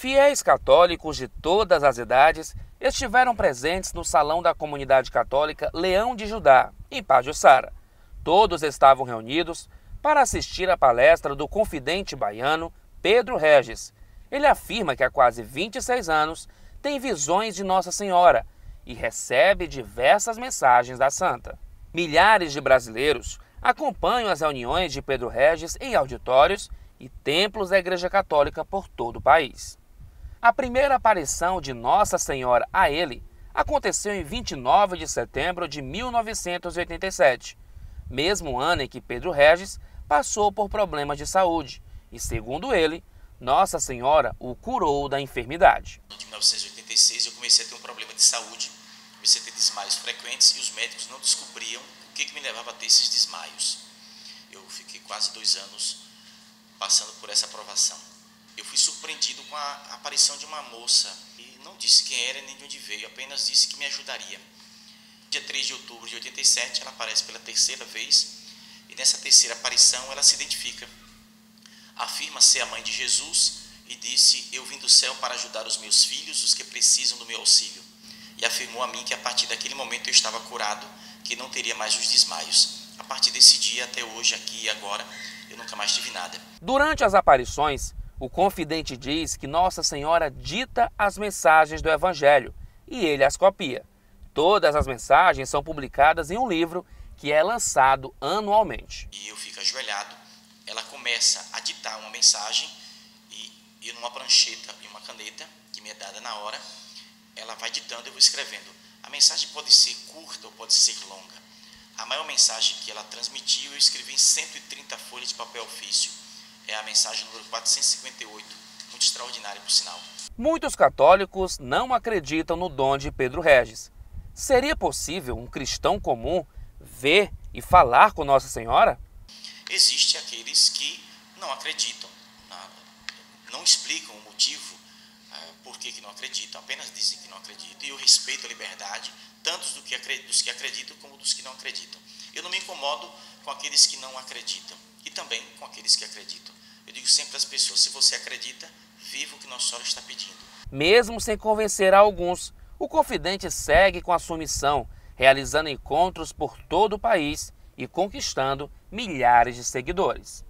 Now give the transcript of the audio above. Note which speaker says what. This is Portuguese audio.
Speaker 1: Fiéis católicos de todas as idades estiveram presentes no salão da comunidade católica Leão de Judá, em Pajuçara. Todos estavam reunidos para assistir à palestra do confidente baiano Pedro Regis. Ele afirma que há quase 26 anos tem visões de Nossa Senhora e recebe diversas mensagens da santa. Milhares de brasileiros acompanham as reuniões de Pedro Regis em auditórios e templos da Igreja Católica por todo o país. A primeira aparição de Nossa Senhora a ele aconteceu em 29 de setembro de 1987, mesmo ano em que Pedro Regis passou por problemas de saúde e, segundo ele, Nossa Senhora o curou da enfermidade.
Speaker 2: Em 1986 eu comecei a ter um problema de saúde, comecei a ter desmaios frequentes e os médicos não descobriam o que me levava a ter esses desmaios. Eu fiquei quase 2 anos passando por essa provação. Eu fui surpreendido com a aparição de uma moça e não disse quem era nem de onde veio, apenas disse que me ajudaria. Dia 3 de outubro de 87 ela aparece pela 3ª vez e nessa 3ª aparição ela se identifica. Afirma ser a mãe de Jesus e disse: eu vim do céu para ajudar os meus filhos, os que precisam do meu auxílio. E afirmou a mim que a partir daquele momento eu estava curado, que não teria mais os desmaios. A partir desse dia até hoje, aqui e agora, eu nunca mais tive nada.
Speaker 1: Durante as aparições, o confidente diz que Nossa Senhora dita as mensagens do Evangelho e ele as copia. Todas as mensagens são publicadas em um livro que é lançado anualmente.
Speaker 2: E eu fico ajoelhado, ela começa a ditar uma mensagem e numa prancheta e uma caneta que me é dada na hora, ela vai ditando e eu vou escrevendo. A mensagem pode ser curta ou pode ser longa. A maior mensagem que ela transmitiu eu escrevi em 130 folhas de papel ofício. É a mensagem número 458, muito extraordinária por sinal.
Speaker 1: Muitos católicos não acreditam no dom de Pedro Regis. Seria possível um cristão comum ver e falar com Nossa Senhora?
Speaker 2: Existem aqueles que não acreditam, não explicam o motivo por que não acreditam, apenas dizem que não acreditam, e eu respeito a liberdade, tanto dos que acreditam como dos que não acreditam. Eu não me incomodo com aqueles que não acreditam e também com aqueles que acreditam. Eu digo sempre às pessoas, se você acredita, viva o que Nossa Senhora está pedindo.
Speaker 1: Mesmo sem convencer a alguns, o confidente segue com a sua missão, realizando encontros por todo o país e conquistando milhares de seguidores.